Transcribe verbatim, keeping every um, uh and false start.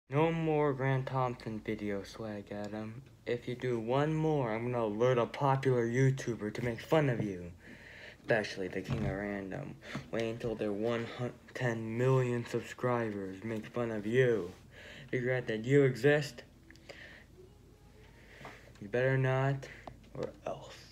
No more Grant Thompson video swag at him. If you do one more, I'm gonna alert a popular YouTuber to make fun of you. Especially the King of Random. Wait until they're one hundred ten million subscribers to make fun of you. Figure out that you exist. You better not, or else.